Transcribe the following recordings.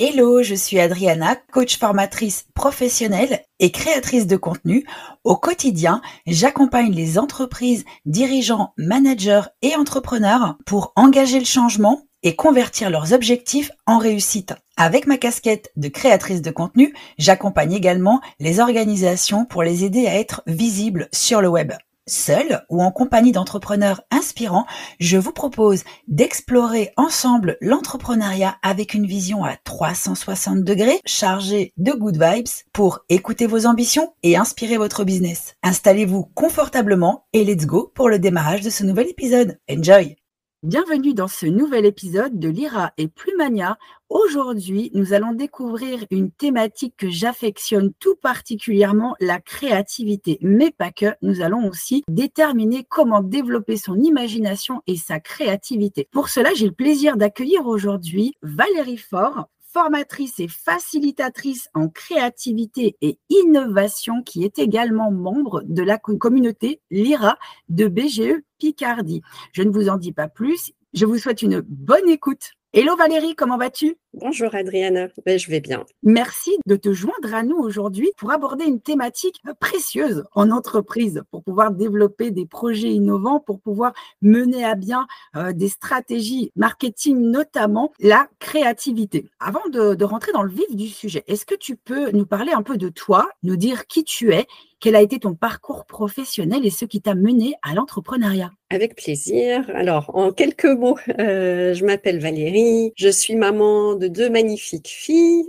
Hello, je suis Adriana, coach formatrice professionnelle et créatrice de contenu. Au quotidien, j'accompagne les entreprises, dirigeants, managers et entrepreneurs pour engager le changement et convertir leurs objectifs en réussite. Avec ma casquette de créatrice de contenu, j'accompagne également les organisations pour les aider à être visibles sur le web. Seul ou en compagnie d'entrepreneurs inspirants, je vous propose d'explorer ensemble l'entrepreneuriat avec une vision à 360 degrés chargée de good vibes pour écouter vos ambitions et inspirer votre business. Installez-vous confortablement et let's go pour le démarrage de ce nouvel épisode. Enjoy! Bienvenue dans ce nouvel épisode de Lyra et Plumania. Aujourd'hui, nous allons découvrir une thématique que j'affectionne tout particulièrement, la créativité. Mais pas que, nous allons aussi déterminer comment développer son imagination et sa créativité. Pour cela, j'ai le plaisir d'accueillir aujourd'hui Valérie Faure, formatrice et facilitatrice en créativité et innovation, qui est également membre de la communauté Lyra de BGE Picardie. Je ne vous en dis pas plus, je vous souhaite une bonne écoute. Hello Valérie, comment vas-tu ? Bonjour Adriana, je vais bien. Merci de te joindre à nous aujourd'hui pour aborder une thématique précieuse en entreprise, pour pouvoir développer des projets innovants, pour pouvoir mener à bien des stratégies marketing, notamment la créativité. Avant de rentrer dans le vif du sujet, est-ce que tu peux nous parler un peu de toi, nous dire qui tu es, quel a été ton parcours professionnel et ce qui t'a mené à l'entrepreneuriat ? Avec plaisir. Alors, en quelques mots, je m'appelle Valérie, je suis maman de 2 magnifiques filles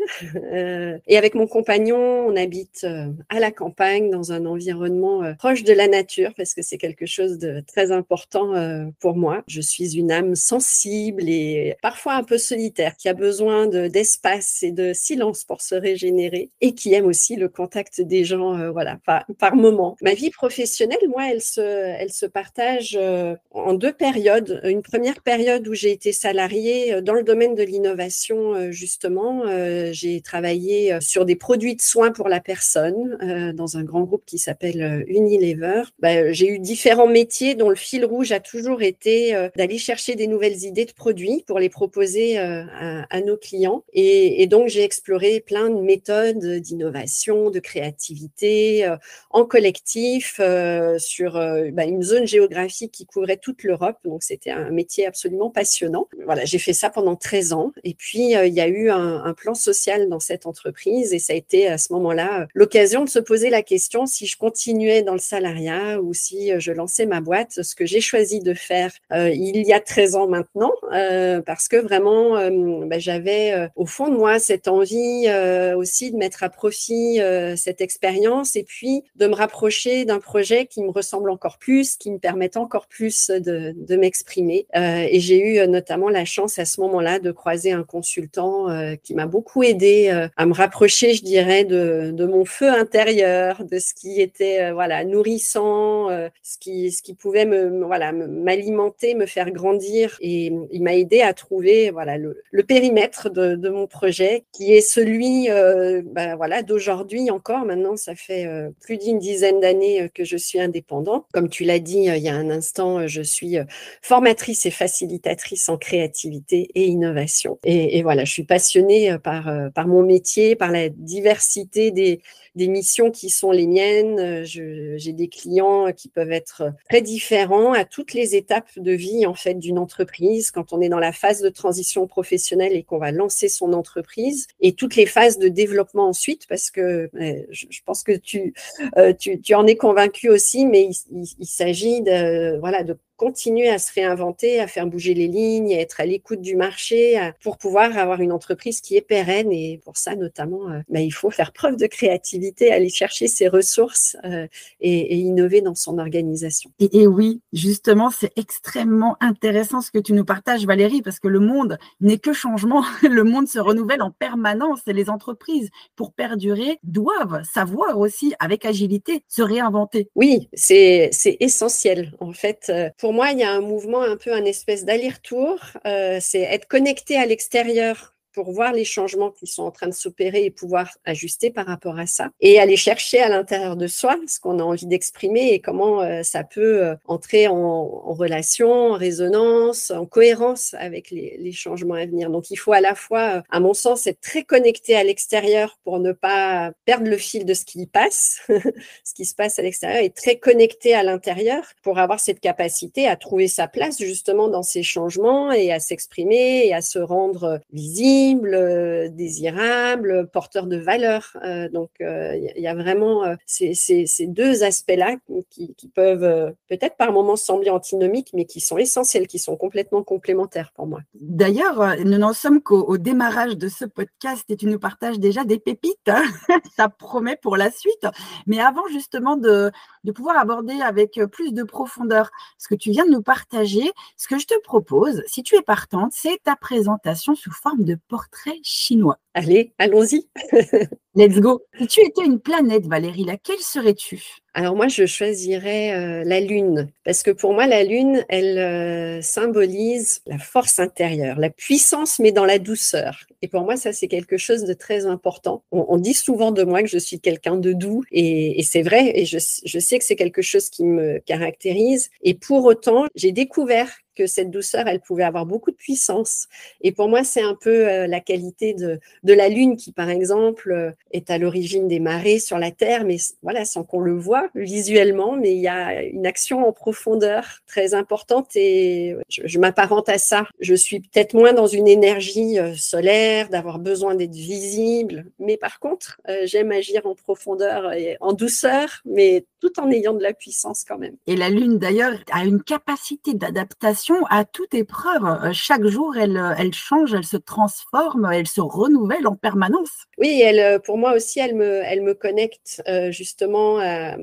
et avec mon compagnon, on habite à la campagne dans un environnement proche de la nature parce que c'est quelque chose de très important pour moi. Je suis une âme sensible et parfois un peu solitaire qui a besoin d'espace et de silence pour se régénérer et qui aime aussi le contact des gens par moment. Ma vie professionnelle, moi, elle se partage en 2 périodes. Une première période où j'ai été salariée dans le domaine de l'innovation, justement. J'ai travaillé sur des produits de soins pour la personne dans un grand groupe qui s'appelle Unilever. J'ai eu différents métiers dont le fil rouge a toujours été d'aller chercher des nouvelles idées de produits pour les proposer à nos clients. Et donc, j'ai exploré plein de méthodes d'innovation, de créativité en collectif sur une zone géographique qui couvrait toute l'Europe. Donc, c'était un métier absolument passionnant. Voilà, j'ai fait ça pendant 13 ans. Et puis, il y a eu un plan social dans cette entreprise et ça a été à ce moment-là l'occasion de se poser la question si je continuais dans le salariat ou si je lançais ma boîte, ce que j'ai choisi de faire il y a 13 ans maintenant, parce que vraiment, j'avais au fond de moi cette envie aussi de mettre à profit cette expérience et puis de me rapprocher d'un projet qui me ressemble encore plus, qui me permette encore plus de m'exprimer. Et j'ai eu notamment la chance à ce moment-là de croiser un consultant qui m'a beaucoup aidé à me rapprocher, je dirais, de mon feu intérieur, de ce qui était nourrissant, ce qui pouvait m'alimenter, me faire grandir. Et il m'a aidé à trouver le périmètre de mon projet qui est celui d'aujourd'hui encore. Maintenant, ça fait plus d'une dizaine d'années que je suis indépendante. Comme tu l'as dit il y a un instant, je suis formatrice et facilitatrice en créativité et innovation. Et voilà, je suis passionnée par mon métier, par la diversité des missions qui sont les miennes. J'ai des clients qui peuvent être très différents à toutes les étapes de vie en fait d'une entreprise. Quand on est dans la phase de transition professionnelle et qu'on va lancer son entreprise et toutes les phases de développement ensuite, parce que je pense que tu en es convaincu aussi, mais il s'agit de continuer à se réinventer, à faire bouger les lignes, à être à l'écoute du marché pour pouvoir avoir une entreprise qui est pérenne. Et pour ça, notamment, il faut faire preuve de créativité, aller chercher ses ressources et innover dans son organisation. Et oui, justement, c'est extrêmement intéressant ce que tu nous partages, Valérie, parce que le monde n'est que changement. Le monde se renouvelle en permanence et les entreprises, pour perdurer, doivent savoir aussi, avec agilité, se réinventer. Oui, c'est essentiel. En fait, pour moi, il y a un mouvement un peu, un espèce d'aller-retour. C'est être connecté à l'extérieur pour voir les changements qui sont en train de s'opérer et pouvoir ajuster par rapport à ça. Et aller chercher à l'intérieur de soi ce qu'on a envie d'exprimer et comment ça peut entrer en relation, en résonance, en cohérence avec les changements à venir. Donc, il faut à la fois, à mon sens, être très connecté à l'extérieur pour ne pas perdre le fil de ce qui passe, ce qui se passe à l'extérieur, et très connecté à l'intérieur pour avoir cette capacité à trouver sa place justement dans ces changements et à s'exprimer et à se rendre visible, désirable, porteur de valeur. Donc, il y a vraiment ces deux aspects-là qui peuvent peut-être par moments sembler antinomiques, mais qui sont essentiels, qui sont complètement complémentaires pour moi. D'ailleurs, nous n'en sommes qu'au démarrage de ce podcast et tu nous partages déjà des pépites, hein. Ça promet pour la suite. Mais avant justement de pouvoir aborder avec plus de profondeur ce que tu viens de nous partager, ce que je te propose, si tu es partante, c'est ta présentation sous forme de portrait chinois. Allez, allons-y. Let's go. Si tu étais une planète, Valérie, laquelle serais-tu? Alors moi, je choisirais la Lune, parce que pour moi, la Lune, elle symbolise la force intérieure, la puissance, mais dans la douceur. Et pour moi, ça, c'est quelque chose de très important. On dit souvent de moi que je suis quelqu'un de doux, et c'est vrai, et je sais que c'est quelque chose qui me caractérise. Et pour autant, j'ai découvert que cette douceur, elle pouvait avoir beaucoup de puissance. Et pour moi, c'est un peu la qualité de la Lune qui, par exemple, est à l'origine des marées sur la Terre, mais voilà, sans qu'on le voit visuellement, mais il y a une action en profondeur très importante et je m'apparente à ça. Je suis peut-être moins dans une énergie solaire, d'avoir besoin d'être visible, mais par contre, j'aime agir en profondeur et en douceur, mais tout en ayant de la puissance quand même. Et la Lune, d'ailleurs, a une capacité d'adaptation à toute épreuve. Chaque jour, elle change, elle se transforme, elle se renouvelle en permanence. Oui, pour moi aussi, elle me connecte justement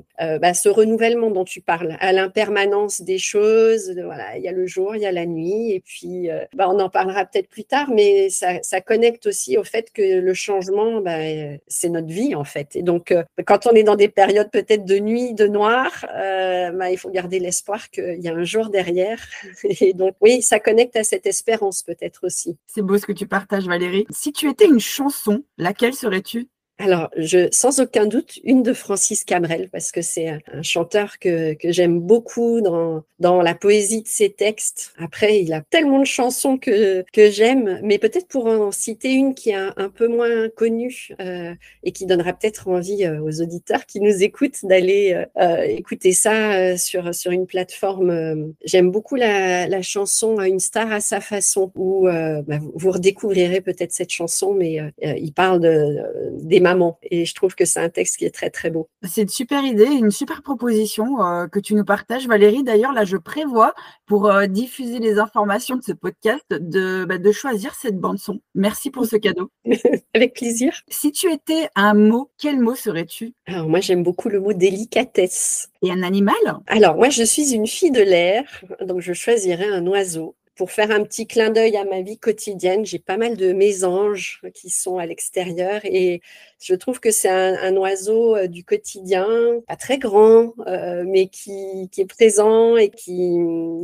à ce renouvellement dont tu parles, à l'impermanence des choses. Voilà, il y a le jour, il y a la nuit, et puis on en parlera peut-être plus tard, mais ça connecte aussi au fait que le changement, c'est notre vie en fait. Et donc, quand on est dans des périodes peut-être de nuit, de noir, il faut garder l'espoir qu'il y a un jour derrière. Et donc, oui, ça connecte à cette espérance peut-être aussi. C'est beau ce que tu partages, Valérie. Si tu étais une chanson, laquelle serais-tu? Alors, sans aucun doute, une de Francis Cabrel, parce que c'est un chanteur que j'aime beaucoup dans la poésie de ses textes. Après, il a tellement de chansons que j'aime, mais peut-être pour en citer une qui est un peu moins connue et qui donnera peut-être envie aux auditeurs qui nous écoutent d'aller écouter ça sur une plateforme. J'aime beaucoup la chanson Une star à sa façon, où vous redécouvrirez peut-être cette chanson, mais il parle des mamans. Et je trouve que c'est un texte qui est très, très beau. C'est une super idée, une super proposition que tu nous partages, Valérie. D'ailleurs, là, je prévois, pour diffuser les informations de ce podcast, de choisir cette bande-son. Merci pour ce cadeau. Avec plaisir. Si tu étais un mot, quel mot serais-tu? Alors, moi, j'aime beaucoup le mot délicatesse. Et un animal? Alors, moi, je suis une fille de l'air, donc je choisirais un oiseau. Pour faire un petit clin d'œil à ma vie quotidienne, j'ai pas mal de mésanges qui sont à l'extérieur et je trouve que c'est un oiseau du quotidien, pas très grand, mais qui est présent et qui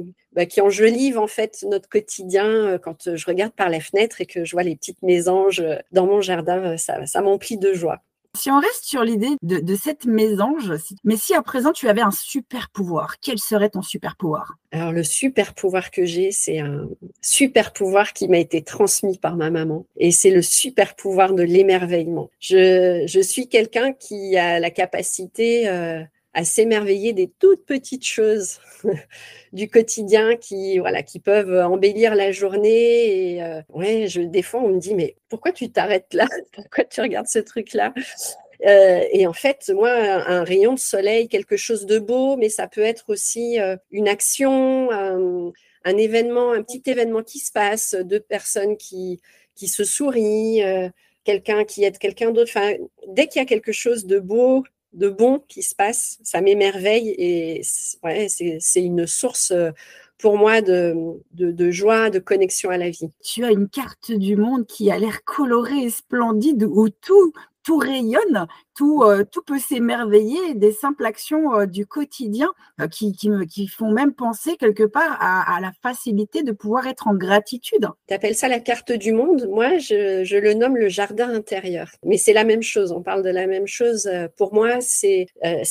enjolive en fait notre quotidien. Quand je regarde par la fenêtre et que je vois les petites mésanges dans mon jardin, ça m'emplit de joie. Si on reste sur l'idée de cette mésange, mais si à présent tu avais un super pouvoir, quel serait ton super pouvoir? Alors, le super pouvoir que j'ai, c'est un super pouvoir qui m'a été transmis par ma maman. Et c'est le super pouvoir de l'émerveillement. Je suis quelqu'un qui a la capacité à s'émerveiller des toutes petites choses du quotidien qui peuvent embellir la journée. Et des fois, on me dit, mais pourquoi tu t'arrêtes là? Pourquoi tu regardes ce truc-là? Et en fait, moi, un rayon de soleil, quelque chose de beau, mais ça peut être aussi une action, un événement, un petit événement qui se passe, deux personnes qui se sourient, quelqu'un qui aide quelqu'un d'autre. Enfin, dès qu'il y a quelque chose de beau, de bon qui se passe, ça m'émerveille et c'est une source pour moi de joie, de connexion à la vie. Tu as une carte du monde qui a l'air colorée et splendide où tout tout rayonne, tout peut s'émerveiller des simples actions du quotidien qui font même penser quelque part à la facilité de pouvoir être en gratitude. Tu appelles ça la carte du monde? Moi, je le nomme le jardin intérieur. Mais c'est la même chose, on parle de la même chose. Pour moi, c'est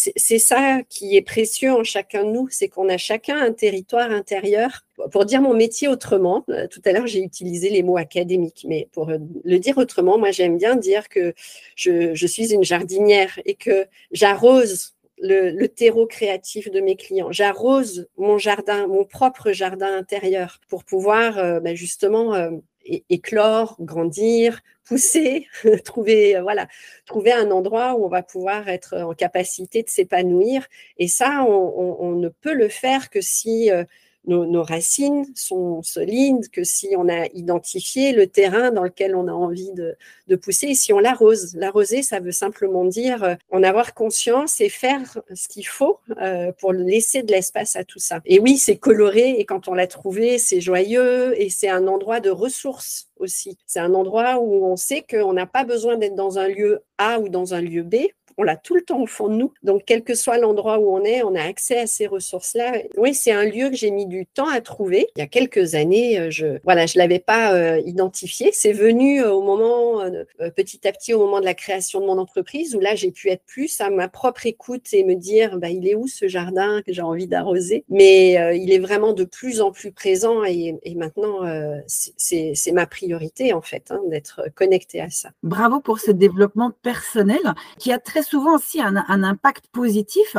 ça qui est précieux en chacun de nous, c'est qu'on a chacun un territoire intérieur. Pour dire mon métier autrement, tout à l'heure j'ai utilisé les mots académiques, mais pour le dire autrement, moi j'aime bien dire que je suis une jardinière et que j'arrose le terreau créatif de mes clients. J'arrose mon jardin, mon propre jardin intérieur pour pouvoir justement éclore, grandir, pousser, trouver un endroit où on va pouvoir être en capacité de s'épanouir. Et ça, on ne peut le faire que si nos racines sont solides, que si on a identifié le terrain dans lequel on a envie de pousser, et si on l'arrose. L'arroser, ça veut simplement dire en avoir conscience et faire ce qu'il faut pour laisser de l'espace à tout ça. Et oui, c'est coloré, et quand on l'a trouvé, c'est joyeux, et c'est un endroit de ressources aussi. C'est un endroit où on sait qu'on n'a pas besoin d'être dans un lieu A ou dans un lieu B. On l'a tout le temps au fond de nous. Donc, quel que soit l'endroit où on est, on a accès à ces ressources-là. Oui, c'est un lieu que j'ai mis du temps à trouver. Il y a quelques années, je l'avais pas identifié. C'est venu au moment, petit à petit, au moment de la création de mon entreprise, où là, j'ai pu être plus à ma propre écoute et me dire, il est où ce jardin que j'ai envie d'arroser? Mais il est vraiment de plus en plus présent et maintenant, c'est ma priorité, en fait, d'être connectée à ça. Bravo pour ce développement personnel qui a très souvent aussi un impact positif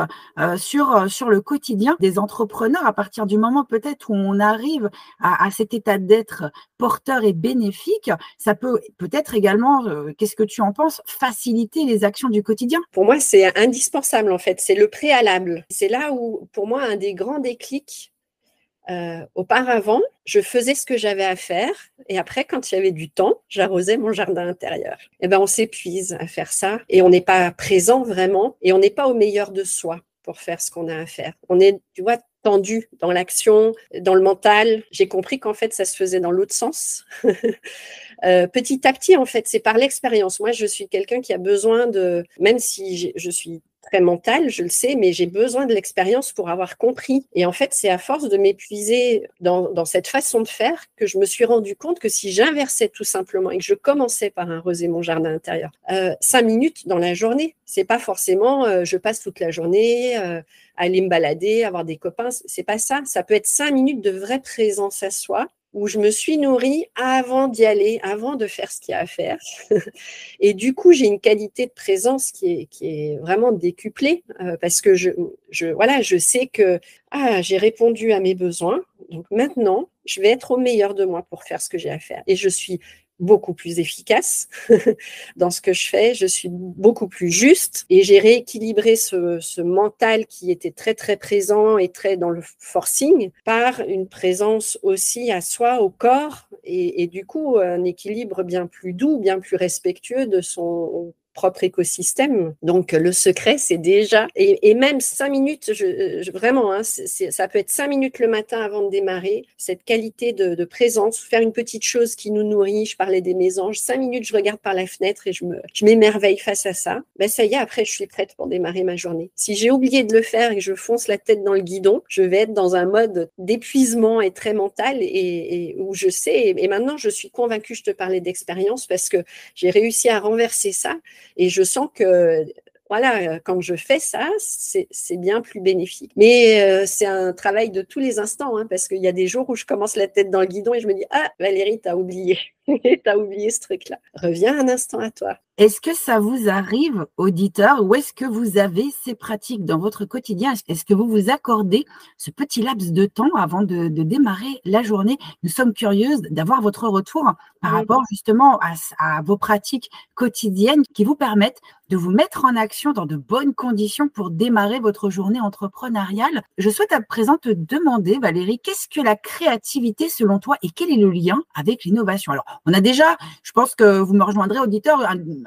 sur le quotidien des entrepreneurs à partir du moment peut-être où on arrive à cet état d'être porteur et bénéfique. Ça peut peut-être également, qu'est-ce que tu en penses, faciliter les actions du quotidien? Pour moi, c'est indispensable en fait, c'est le préalable. C'est là où, pour moi, un des grands déclics. Auparavant, je faisais ce que j'avais à faire et après, quand il y avait du temps, j'arrosais mon jardin intérieur. On s'épuise à faire ça et on n'est pas présent vraiment et on n'est pas au meilleur de soi pour faire ce qu'on a à faire. On est, tu vois, tendu dans l'action, dans le mental. J'ai compris qu'en fait, ça se faisait dans l'autre sens. Petit à petit, en fait, c'est par l'expérience. Moi, je suis quelqu'un qui a besoin même si je suis très mentale, je le sais, mais j'ai besoin de l'expérience pour avoir compris. Et en fait, c'est à force de m'épuiser dans cette façon de faire que je me suis rendu compte que si j'inversais tout simplement et que je commençais par arroser mon jardin intérieur, 5 minutes dans la journée, c'est pas forcément je passe toute la journée aller me balader, avoir des copains, c'est pas ça. Ça peut être 5 minutes de vraie présence à soi où je me suis nourrie avant d'y aller, avant de faire ce qu'il y a à faire. Et du coup, j'ai une qualité de présence qui est vraiment décuplée parce que je sais que j'ai répondu à mes besoins. Donc maintenant, je vais être au meilleur de moi pour faire ce que j'ai à faire. Et je suis beaucoup plus efficace dans ce que je fais, je suis beaucoup plus juste et j'ai rééquilibré ce mental qui était très très présent et très dans le forcing par une présence aussi à soi, au corps et du coup un équilibre bien plus doux, bien plus respectueux de son propre écosystème. Donc, le secret, c'est déjà, et même 5 minutes, vraiment, ça peut être 5 minutes le matin avant de démarrer, cette qualité de présence, faire une petite chose qui nous nourrit. Je parlais des mésanges, 5 minutes, je regarde par la fenêtre et je m'émerveille face à ça. Ça y est, après, je suis prête pour démarrer ma journée. Si j'ai oublié de le faire et que je fonce la tête dans le guidon, je vais être dans un mode d'épuisement et très mental et où je sais, et maintenant, je suis convaincue, je te parlais d'expérience parce que j'ai réussi à renverser ça. Et je sens que, quand je fais ça, c'est bien plus bénéfique. Mais c'est un travail de tous les instants, parce qu'il y a des jours où je commence la tête dans le guidon et je me dis « Ah, Valérie, t'as oublié. T'as oublié ce truc-là. Reviens un instant à toi. » Est-ce que ça vous arrive, auditeurs, ou est-ce que vous avez ces pratiques dans votre quotidien? Est-ce que vous vous accordez ce petit laps de temps avant de démarrer la journée? Nous sommes curieuses d'avoir votre retour par rapport justement à vos pratiques quotidiennes qui vous permettent de vous mettre en action dans de bonnes conditions pour démarrer votre journée entrepreneuriale. Je souhaite à présent te demander, Valérie, qu'est-ce que la créativité selon toi et quel est le lien avec l'innovation? Alors, on a déjà, je pense que vous me rejoindrez, auditeurs,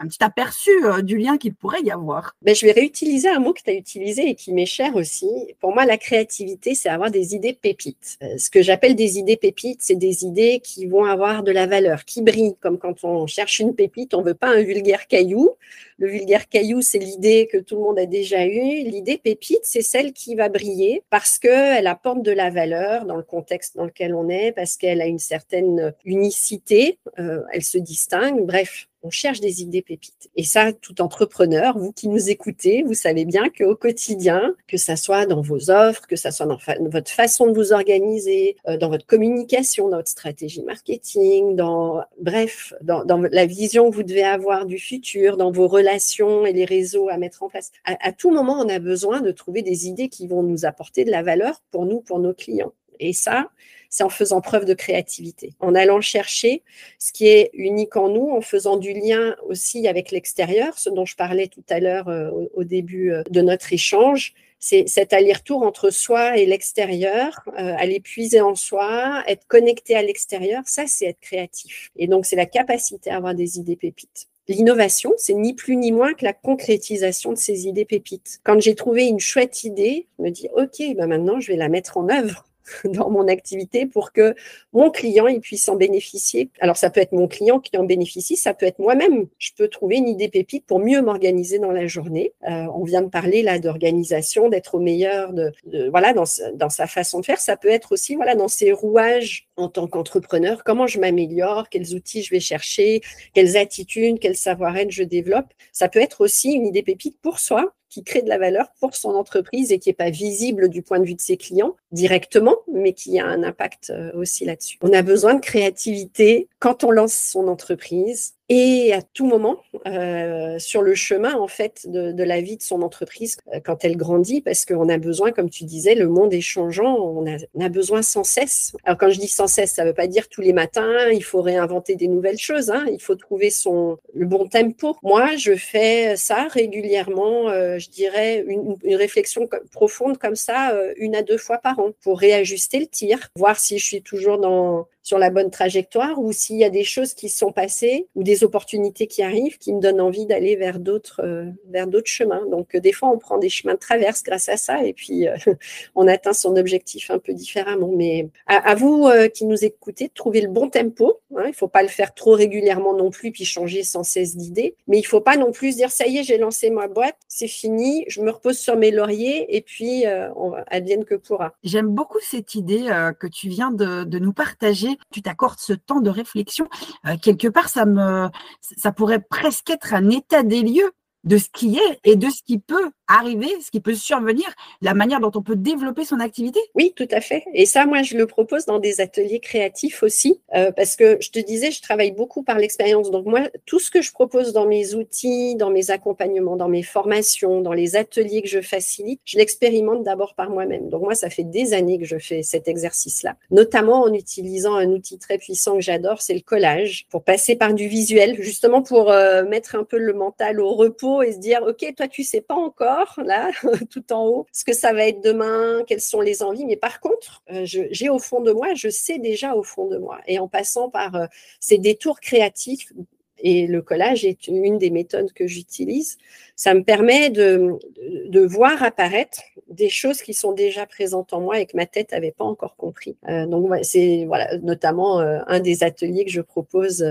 petit aperçu du lien qu'il pourrait y avoir. Je vais réutiliser un mot que tu as utilisé et qui m'est cher aussi. Pour moi, la créativité, c'est avoir des idées pépites. Ce que j'appelle des idées pépites, c'est des idées qui vont avoir de la valeur, qui brillent. Comme quand on cherche une pépite, on ne veut pas un vulgaire caillou. Le vulgaire caillou, c'est l'idée que tout le monde a déjà eue. L'idée pépite, c'est celle qui va briller parce qu'elle apporte de la valeur dans le contexte dans lequel on est, parce qu'elle a une certaine unicité, elle se distingue. Bref, on cherche des idées pépites. Et ça, tout entrepreneur, vous qui nous écoutez, vous savez bien qu'au quotidien, que ça soit dans vos offres, que ça soit dans votre façon de vous organiser, dans votre communication, dans votre stratégie marketing, dans la vision que vous devez avoir du futur, dans vos relations et les réseaux à mettre en place. À tout moment, on a besoin de trouver des idées qui vont nous apporter de la valeur pour nous, pour nos clients. Et ça, c'est en faisant preuve de créativité, en allant chercher ce qui est unique en nous, en faisant du lien aussi avec l'extérieur, ce dont je parlais tout à l'heure au début de notre échange. C'est cet aller-retour entre soi et l'extérieur, aller puiser en soi, être connecté à l'extérieur, ça c'est être créatif. Et donc c'est la capacité à avoir des idées pépites. L'innovation, c'est ni plus ni moins que la concrétisation de ces idées pépites. Quand j'ai trouvé une chouette idée, je me dis ok, maintenant je vais la mettre en œuvre dans mon activité pour que mon client il puisse en bénéficier. Alors, ça peut être mon client qui en bénéficie, ça peut être moi-même. Je peux trouver une idée pépite pour mieux m'organiser dans la journée. On vient de parler là d'organisation, d'être au meilleur dans sa façon de faire. Ça peut être aussi dans ses rouages en tant qu'entrepreneur. Comment je m'améliore, quels outils je vais chercher, quelles attitudes, quel savoir-être je développe. Ça peut être aussi une idée pépite pour soi, qui crée de la valeur pour son entreprise et qui n'est pas visible du point de vue de ses clients directement, mais qui a un impact aussi là-dessus. On a besoin de créativité quand on lance son entreprise et à tout moment sur le chemin en fait de la vie de son entreprise quand elle grandit, parce qu'on a besoin, comme tu disais, le monde est changeant, on a besoin sans cesse. Alors quand je dis sans cesse, ça ne veut pas dire tous les matins, il faut réinventer des nouvelles choses, il faut trouver le bon tempo. Moi, je fais ça régulièrement, je dirais une réflexion profonde comme ça, 1 à 2 fois par an pour réajuster le tir, voir si je suis toujours sur la bonne trajectoire ou s'il y a des choses qui sont passées ou des opportunités qui arrivent qui me donnent envie d'aller vers d'autres chemins. Donc, des fois, on prend des chemins de traverse grâce à ça et puis on atteint son objectif un peu différemment. Mais à vous qui nous écoutez, de trouver le bon tempo. Il ne faut pas le faire trop régulièrement non plus puis changer sans cesse d'idées. Mais il ne faut pas non plus se dire « ça y est, j'ai lancé ma boîte, c'est fini, je me repose sur mes lauriers et puis advienne que pourra ». J'aime beaucoup cette idée que tu viens de nous partager. Tu t'accordes ce temps de réflexion. Quelque part, ça pourrait presque être un état des lieux de ce qui est et de ce qui peut arriver, ce qui peut survenir, la manière dont on peut développer son activité. Oui, tout à fait. Et ça, moi, je le propose dans des ateliers créatifs aussi, parce que je te disais, je travaille beaucoup par l'expérience. Donc moi, tout ce que je propose dans mes outils, dans mes accompagnements, dans mes formations, dans les ateliers que je facilite, je l'expérimente d'abord par moi-même. Donc moi, ça fait des années que je fais cet exercice-là, notamment en utilisant un outil très puissant que j'adore, c'est le collage, pour passer par du visuel, justement pour mettre un peu le mental au repos et se dire, ok, toi, tu sais pas encore, là, tout en haut, ce que ça va être demain, quelles sont les envies. Mais par contre, j'ai au fond de moi, je sais déjà au fond de moi. Et en passant par ces détours créatifs, et le collage est une des méthodes que j'utilise, ça me permet de voir apparaître des choses qui sont déjà présentes en moi et que ma tête n'avait pas encore compris. Donc, c'est notamment un des ateliers que je propose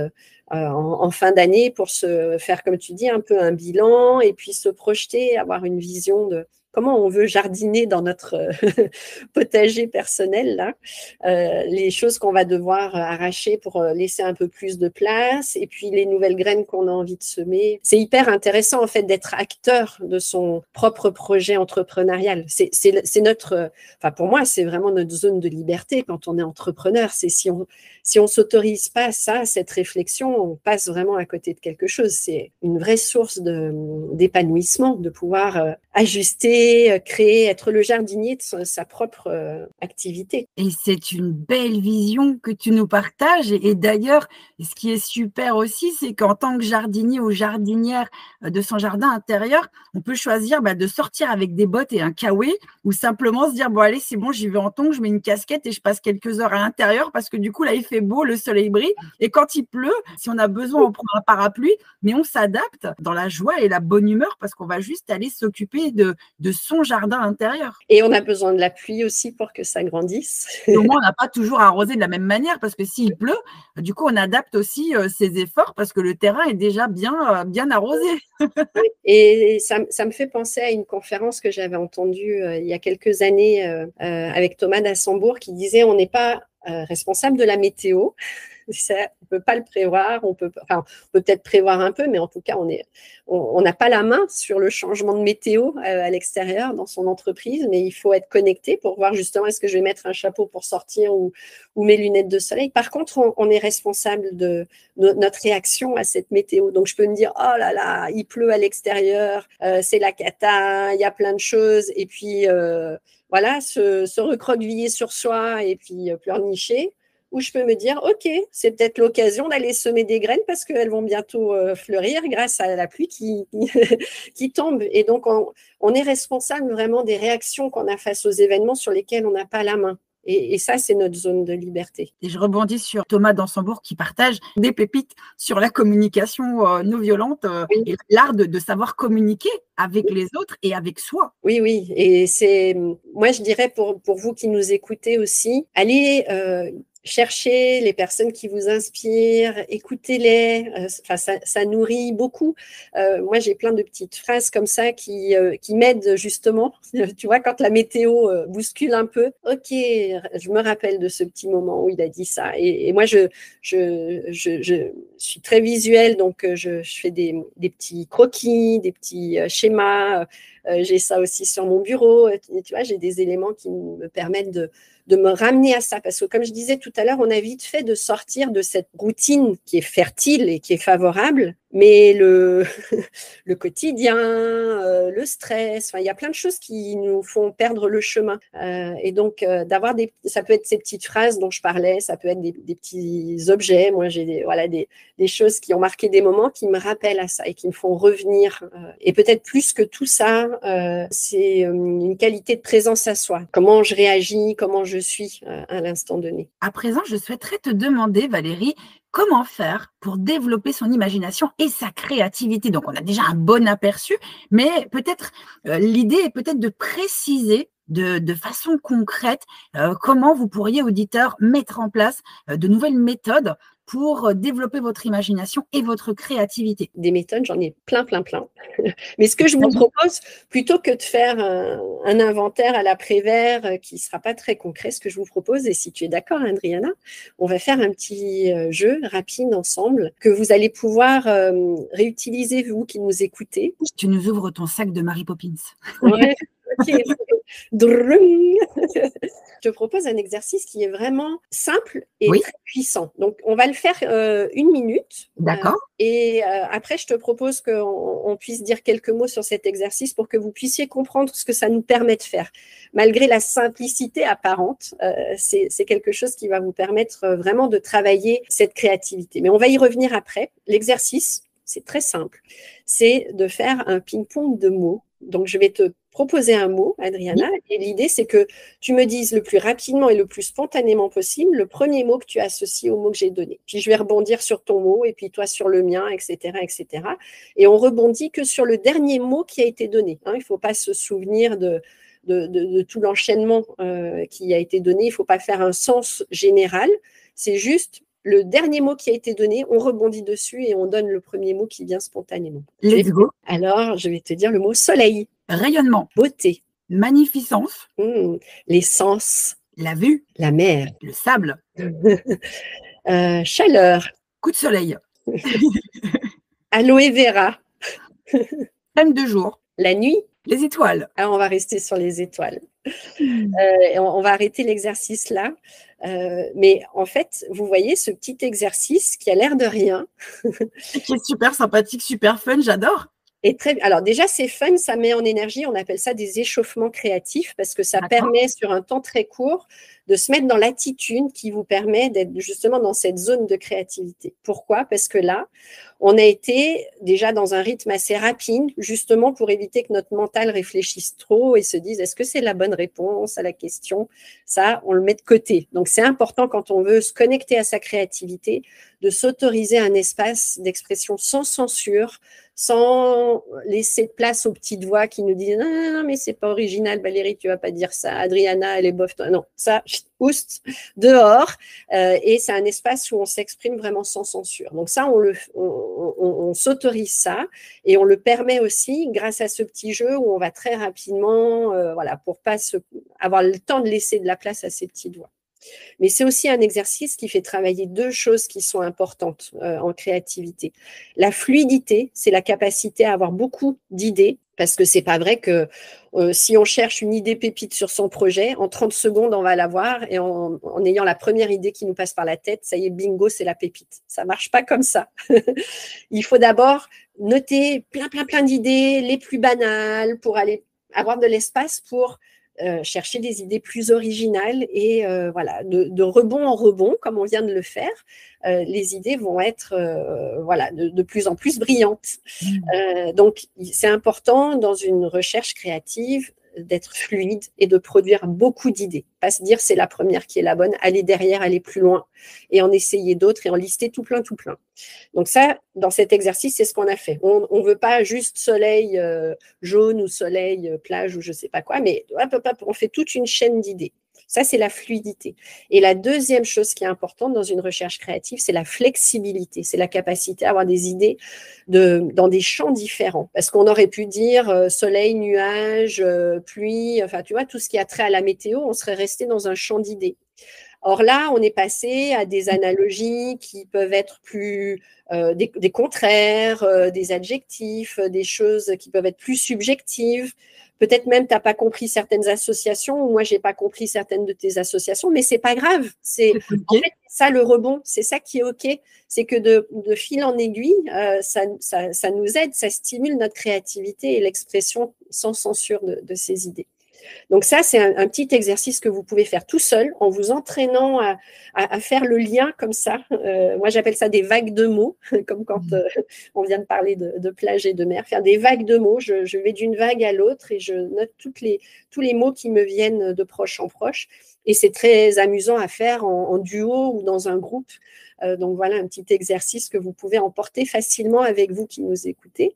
en fin d'année pour se faire, comme tu dis, un peu un bilan et puis se projeter, avoir une vision de comment on veut jardiner dans notre potager personnel, là, les choses qu'on va devoir arracher pour laisser un peu plus de place et puis les nouvelles graines qu'on a envie de semer. C'est hyper intéressant, en fait, d'être acteur de son propre projet entrepreneurial. C'est notre, enfin, pour moi, c'est vraiment notre zone de liberté quand on est entrepreneur. C'est si on s'autorise pas ça, cette réflexion, on passe vraiment à côté de quelque chose. C'est une vraie source d'épanouissement, de pouvoir ajuster inventer, créer, être le jardinier de sa propre activité. Et c'est une belle vision que tu nous partages. Et d'ailleurs, ce qui est super aussi, c'est qu'en tant que jardinier ou jardinière de son jardin intérieur, on peut choisir de sortir avec des bottes et un kawaii ou simplement se dire, bon allez, c'est bon, j'y vais en tongs, je mets une casquette et je passe quelques heures à l'intérieur parce que du coup, là, il fait beau, le soleil brille. Et quand il pleut, si on a besoin, on prend un parapluie, mais on s'adapte dans la joie et la bonne humeur parce qu'on va juste aller s'occuper de son jardin intérieur. Et on a besoin de la pluie aussi pour que ça grandisse. Et au moins, on n'a pas toujours à arroser de la même manière parce que s'il pleut, du coup, on adapte aussi ses efforts parce que le terrain est déjà bien arrosé. Et ça me fait penser à une conférence que j'avais entendue il y a quelques années avec Thomas d'Assembourg qui disait on n'est pas responsable de la météo. Ça, on ne peut pas le prévoir, on peut peut-être prévoir un peu, mais en tout cas, on n'a pas la main sur le changement de météo à l'extérieur dans son entreprise, mais il faut être connecté pour voir justement est-ce que je vais mettre un chapeau pour sortir ou mes lunettes de soleil. Par contre, on est responsable de notre réaction à cette météo. Donc, je peux me dire, oh là là, il pleut à l'extérieur, c'est la cata, il y a plein de choses, et puis voilà, se recroqueviller sur soi et puis pleurnicher. Où je peux me dire, OK, c'est peut-être l'occasion d'aller semer des graines parce qu'elles vont bientôt fleurir grâce à la pluie qui tombe. Et donc, on est responsable vraiment des réactions qu'on a face aux événements sur lesquels on n'a pas la main. Et ça, c'est notre zone de liberté. Et je rebondis sur Thomas d'Ansembourg qui partage des pépites sur la communication non violente et l'art de savoir communiquer avec les autres et avec soi. Oui, oui. Et moi, je dirais pour vous qui nous écoutez aussi, allez cherchez les personnes qui vous inspirent, écoutez-les, ça nourrit beaucoup. Moi, j'ai plein de petites phrases comme ça qui m'aident justement. Tu vois, quand la météo bouscule un peu, ok, je me rappelle de ce petit moment où il a dit ça. Et moi, je suis très visuelle, donc je fais des petits croquis, des petits schémas. J'ai ça aussi sur mon bureau. Tu vois, j'ai des éléments qui me permettent de me ramener à ça. Parce que comme je disais tout à l'heure, on a vite fait de sortir de cette routine qui est fertile et qui est favorable, mais le quotidien, le stress, il y a plein de choses qui nous font perdre le chemin. Et donc, d'avoir ça peut être ces petites phrases dont je parlais, ça peut être des petits objets. Moi, j'ai des choses qui ont marqué des moments qui me rappellent à ça et qui me font revenir. Et peut-être plus que tout ça, c'est une qualité de présence à soi. Comment je réagis, comment je suis à l'instant donné. À présent, je souhaiterais te demander, Valérie, comment faire pour développer son imagination et sa créativité. Donc, on a déjà un bon aperçu, mais peut-être l'idée est peut-être de préciser de façon concrète comment vous pourriez, auditeurs, mettre en place de nouvelles méthodes pour développer votre imagination et votre créativité. Des méthodes, j'en ai plein. Mais ce que je vous propose, plutôt que de faire un inventaire à l'après-vert qui ne sera pas très concret, ce que je vous propose, et si tu es d'accord, Adriana, on va faire un petit jeu rapide ensemble que vous allez pouvoir réutiliser, vous qui nous écoutez. Tu nous ouvres ton sac de Mary Poppins. Ouais. Okay. Je te propose un exercice qui est vraiment simple et très puissant. Donc, on va le faire 1 minute. D'accord. Et après, je te propose qu'on puisse dire quelques mots sur cet exercice pour que vous puissiez comprendre ce que ça nous permet de faire. Malgré la simplicité apparente, c'est quelque chose qui va vous permettre vraiment de travailler cette créativité. Mais on va y revenir après. L'exercice, c'est très simple. C'est de faire un ping-pong de mots. Donc, je vais te proposer un mot, Adriana, et l'idée, c'est que tu me dises le plus rapidement et le plus spontanément possible le premier mot que tu associes au mot que j'ai donné. Puis, je vais rebondir sur ton mot, et puis toi sur le mien, etc., etc. Et on rebondit que sur le dernier mot qui a été donné. Il ne faut pas se souvenir de tout l'enchaînement qui a été donné. Il ne faut pas faire un sens général. C'est juste le dernier mot qui a été donné, on rebondit dessus et on donne le premier mot qui vient spontanément. Let's go. Alors, je vais te dire le mot soleil. Rayonnement. Beauté. Magnificence. Les sens. La vue. La mer. Le sable. Chaleur. Coup de soleil. Aloe vera. Crème de jour. La nuit. Les étoiles. Alors, on va rester sur les étoiles. On va arrêter l'exercice là. Mais en fait, vous voyez ce petit exercice qui a l'air de rien. Qui est super sympathique, super fun, j'adore. Alors déjà, c'est fun, ça met en énergie, on appelle ça des échauffements créatifs parce que ça permet sur un temps très court de se mettre dans l'attitude qui vous permet d'être justement dans cette zone de créativité. Pourquoi? Parce que là, on a été déjà dans un rythme assez rapide, justement pour éviter que notre mental réfléchisse trop et se dise est-ce que c'est la bonne réponse à la question? Ça, on le met de côté. Donc, c'est important quand on veut se connecter à sa créativité de s'autoriser un espace d'expression sans censure, sans laisser de place aux petites voix qui nous disent non, mais c'est pas original, Valérie, tu vas pas dire ça. Adriana, elle est bof. Non, ça, oust, dehors. Et c'est un espace où on s'exprime vraiment sans censure. Donc ça, on s'autorise ça et on le permet aussi grâce à ce petit jeu où on va très rapidement, pour pas avoir le temps de laisser de la place à ces petites voix. Mais c'est aussi un exercice qui fait travailler deux choses qui sont importantes en créativité. La fluidité, c'est la capacité à avoir beaucoup d'idées, parce que c'est pas vrai que si on cherche une idée pépite sur son projet, en 30 secondes, on va l'avoir et en ayant la première idée qui nous passe par la tête, ça y est, bingo, c'est la pépite. Ça marche pas comme ça. Il faut d'abord noter plein d'idées, les plus banales, pour aller avoir de l'espace pour chercher des idées plus originales et de rebond en rebond, comme on vient de le faire, les idées vont être de plus en plus brillantes. Donc, c'est important dans une recherche créative d'être fluide et de produire beaucoup d'idées. Pas se dire c'est la première qui est la bonne, aller derrière, aller plus loin et en essayer d'autres et en lister tout plein. Donc ça, dans cet exercice, c'est ce qu'on a fait. On ne veut pas juste soleil jaune ou soleil plage ou je ne sais pas quoi, mais on fait toute une chaîne d'idées. Ça, c'est la fluidité. Et la deuxième chose qui est importante dans une recherche créative, c'est la flexibilité. C'est la capacité à avoir des idées dans des champs différents. Parce qu'on aurait pu dire soleil, nuage, pluie, enfin, tu vois, tout ce qui a trait à la météo, on serait resté dans un champ d'idées. Or là, on est passé à des analogies qui peuvent être plus des contraires, des adjectifs, des choses qui peuvent être plus subjectives. Peut-être même tu n'as pas compris certaines associations ou moi je n'ai pas compris certaines de tes associations, mais c'est pas grave. C'est en fait ça le rebond, c'est ça qui est ok. C'est que de fil en aiguille, ça nous aide, ça stimule notre créativité et l'expression sans censure de ces idées. Donc ça, c'est un petit exercice que vous pouvez faire tout seul en vous entraînant à faire le lien comme ça. Moi, j'appelle ça des vagues de mots, comme quand on vient de parler de plage et de mer. Faire des vagues de mots, je vais d'une vague à l'autre et je note tous les mots qui me viennent de proche en proche. Et c'est très amusant à faire en duo ou dans un groupe. Donc voilà un petit exercice que vous pouvez emporter facilement avec vous qui nous écoutez.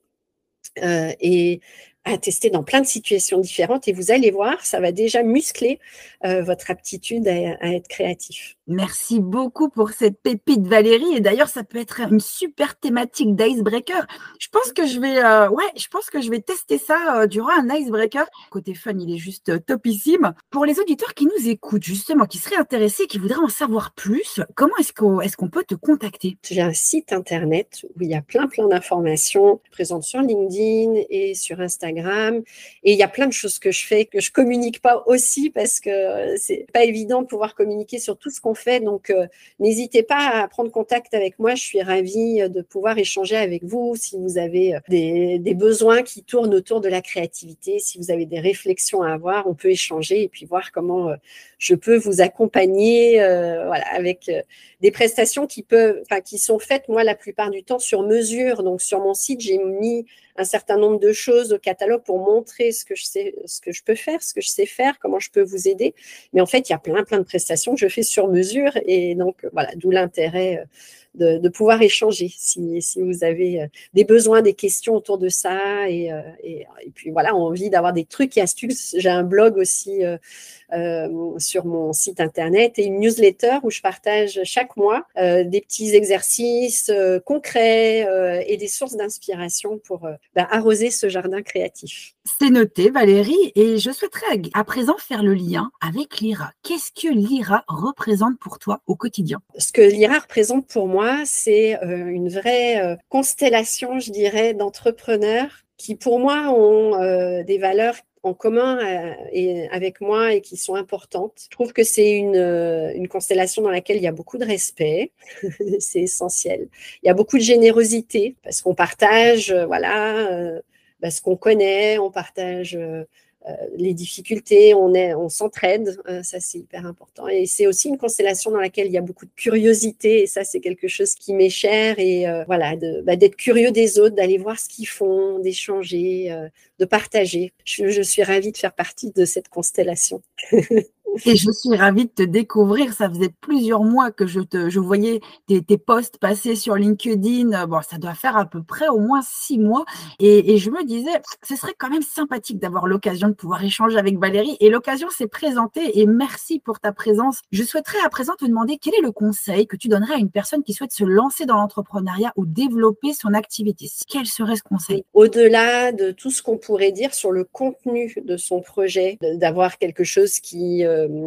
Et à tester dans plein de situations différentes et vous allez voir, ça va déjà muscler votre aptitude à être créatif. Merci beaucoup pour cette pépite, Valérie. Et d'ailleurs, ça peut être une super thématique d'icebreaker. Je pense que je vais tester ça durant un icebreaker. Côté fun, il est juste topissime. Pour les auditeurs qui nous écoutent, justement, qui seraient intéressés, qui voudraient en savoir plus, comment est-ce qu'on peut te contacter? J'ai un site internet où il y a plein d'informations présentes sur LinkedIn et sur Instagram. Et il y a plein de choses que je fais que je communique pas aussi parce que c'est pas évident de pouvoir communiquer sur tout ce qu'on fait. Donc, n'hésitez pas à prendre contact avec moi. Je suis ravie de pouvoir échanger avec vous si vous avez des besoins qui tournent autour de la créativité, si vous avez des réflexions à avoir, on peut échanger et puis voir comment je peux vous accompagner avec des prestations qui sont faites, moi, la plupart du temps sur mesure. Donc, sur mon site, j'ai mis un certain nombre de choses au catalogue pour montrer ce que je sais, ce que je peux faire, ce que je sais faire, comment je peux vous aider. Mais en fait, il y a plein de prestations que je fais sur mesure et donc voilà, d'où l'intérêt de pouvoir échanger si vous avez des besoins, des questions autour de ça et puis voilà, envie d'avoir des trucs et astuces. J'ai un blog aussi sur mon site internet et une newsletter où je partage chaque mois des petits exercices concrets et des sources d'inspiration pour arroser ce jardin créatif. C'est noté, Valérie, et je souhaiterais à présent faire le lien avec l'IRA. Qu'est-ce que l'IRA représente pour toi au quotidien? Ce que l'IRA représente pour moi, c'est une vraie constellation, je dirais, d'entrepreneurs qui, pour moi, ont des valeurs en commun et avec moi et qui sont importantes. Je trouve que c'est une constellation dans laquelle il y a beaucoup de respect, c'est essentiel. Il y a beaucoup de générosité parce qu'on partage, ce qu'on connaît, on partage les difficultés, on s'entraide, ça c'est hyper important. Et c'est aussi une constellation dans laquelle il y a beaucoup de curiosité, et ça c'est quelque chose qui m'est cher, et voilà, d'être curieux des autres, d'aller voir ce qu'ils font, d'échanger, de partager. Je suis ravie de faire partie de cette constellation. Et je suis ravie de te découvrir. Ça faisait plusieurs mois que je voyais tes posts passer sur LinkedIn. Bon, ça doit faire à peu près au moins 6 mois. Et je me disais, ce serait quand même sympathique d'avoir l'occasion de pouvoir échanger avec Valérie. Et l'occasion s'est présentée. Et merci pour ta présence. Je souhaiterais à présent te demander quel est le conseil que tu donnerais à une personne qui souhaite se lancer dans l'entrepreneuriat ou développer son activité. Quel serait ce conseil? Au-delà de tout ce qu'on pourrait dire sur le contenu de son projet, d'avoir quelque chose qui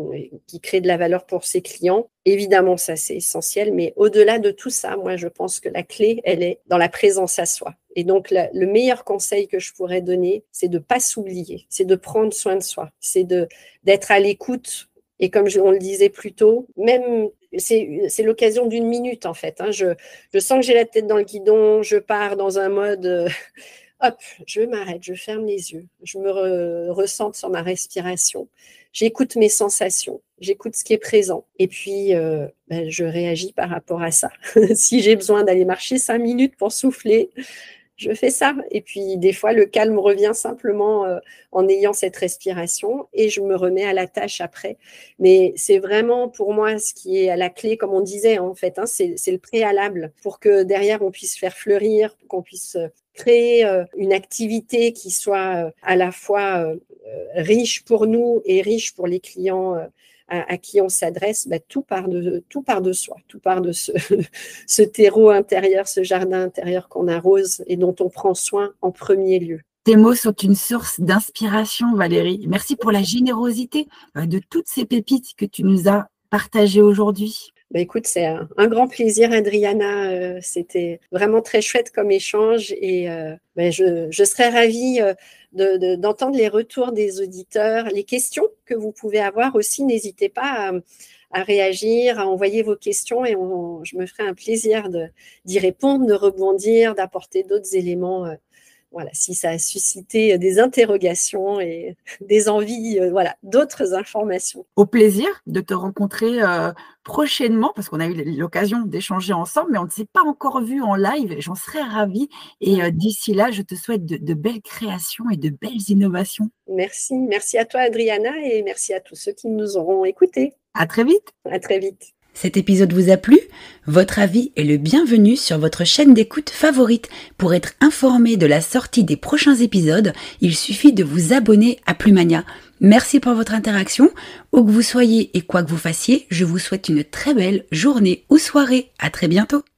crée de la valeur pour ses clients. Évidemment, ça, c'est essentiel. Mais au-delà de tout ça, moi, je pense que la clé, elle est dans la présence à soi. Et donc, le meilleur conseil que je pourrais donner, c'est de ne pas s'oublier, c'est de prendre soin de soi, c'est d'être à l'écoute. Et comme on le disait plus tôt, même c'est l'occasion d'une minute, en fait. Je sens que j'ai la tête dans le guidon, je pars dans un mode... hop, je m'arrête, je ferme les yeux, je me ressente sur ma respiration, j'écoute mes sensations, j'écoute ce qui est présent, et puis je réagis par rapport à ça. Si j'ai besoin d'aller marcher 5 minutes pour souffler, je fais ça. Et puis, des fois, le calme revient simplement en ayant cette respiration, et je me remets à la tâche après. Mais c'est vraiment, pour moi, ce qui est à la clé, comme on disait, en fait, c'est le préalable pour que derrière, on puisse faire fleurir, qu'on puisse créer une activité qui soit à la fois riche pour nous et riche pour les clients à qui on s'adresse. Tout part de soi, tout part de ce terreau intérieur, ce jardin intérieur qu'on arrose et dont on prend soin en premier lieu. Tes mots sont une source d'inspiration, Valérie. Merci pour la générosité de toutes ces pépites que tu nous as partagées aujourd'hui. Écoute, c'est un grand plaisir, Adriana. C'était vraiment très chouette comme échange, et je serais ravie d'entendre les retours des auditeurs, les questions que vous pouvez avoir aussi. N'hésitez pas à réagir, à envoyer vos questions, et je me ferai un plaisir d'y répondre, de rebondir, d'apporter d'autres éléments. Voilà, si ça a suscité des interrogations et des envies, d'autres informations. Au plaisir de te rencontrer prochainement, parce qu'on a eu l'occasion d'échanger ensemble, mais on ne s'est pas encore vu en live. J'en serais ravie. Et d'ici là, je te souhaite de belles créations et de belles innovations. Merci à toi, Adriana, et merci à tous ceux qui nous auront écoutés. À très vite. À très vite. Cet épisode vous a plu? Votre avis est le bienvenu sur votre chaîne d'écoute favorite. Pour être informé de la sortie des prochains épisodes, il suffit de vous abonner à Plumania. Merci pour votre interaction. Où que vous soyez et quoi que vous fassiez, je vous souhaite une très belle journée ou soirée. À très bientôt.